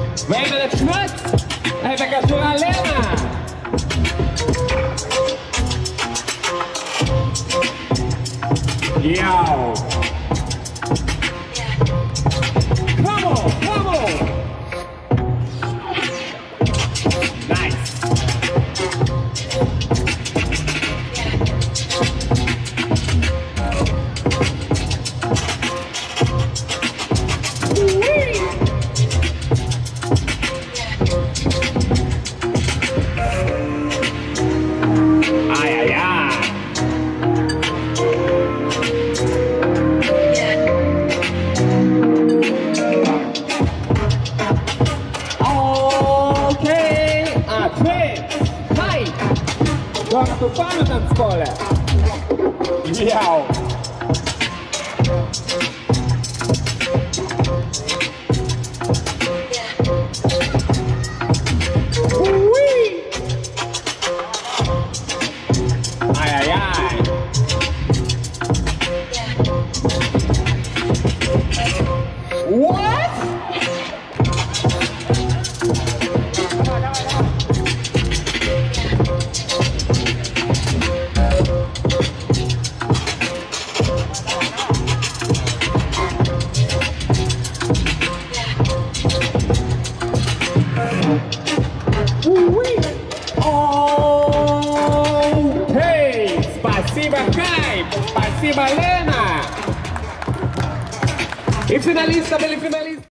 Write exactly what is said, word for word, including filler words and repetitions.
Вейна начнет. Это KOZHURA Лена. Йоу. Come on, come on. Nice. Gioca tu fare tanzkole. Miau. Ui. Ai ai ai. What? Окей, спасибо, Хайп, спасибо, Лена. И финалисты были финалисты.